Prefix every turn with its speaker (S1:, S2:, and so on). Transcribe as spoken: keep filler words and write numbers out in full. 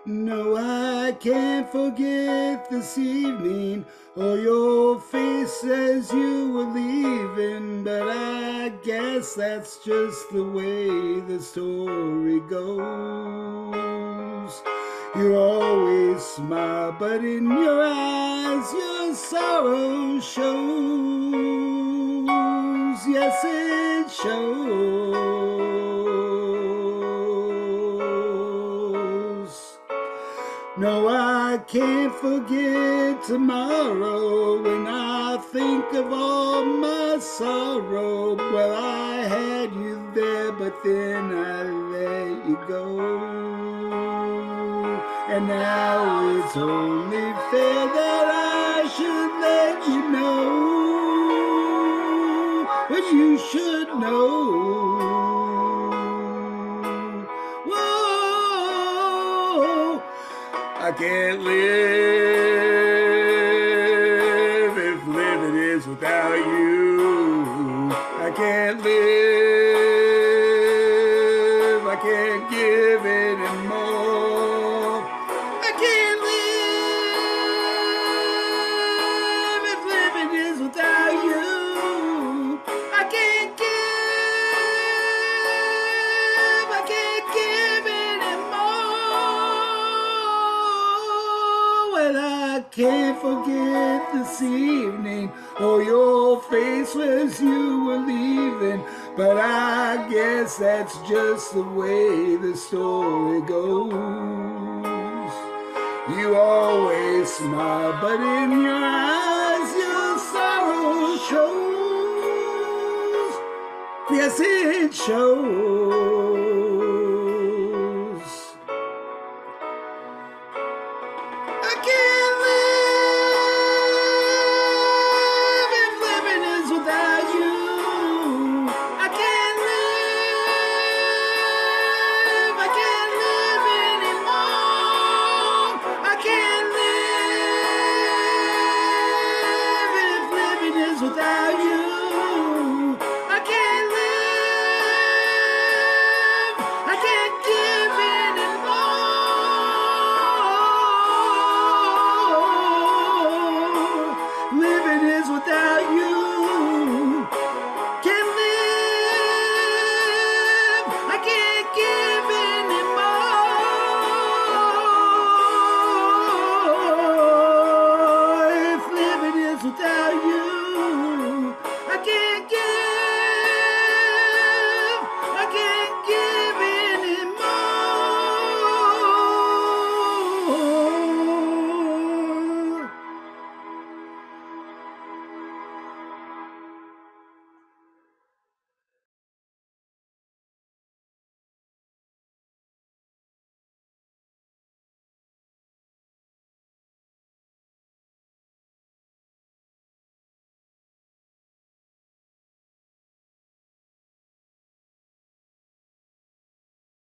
S1: No, I can't forget this evening or your face as you were leaving, but I guess that's just the way the story goes. You always smile, but in your eyes your sorrow shows. Yes, it shows. No, I can't forget tomorrow when I think of all my sorrow. Well, I had you there, but then I let you go. And now it's only fair that I should let you know what you should know. I can't live if living is without you. I can't live, I can't give anymore. I can't live if living is without you. I can't give, I can't give anymore. Well, I can't forget this evening or your face as you were leaving, but I guess that's just the way the story goes. You always smile, but in your eyes your sorrow shows. Yes, it shows.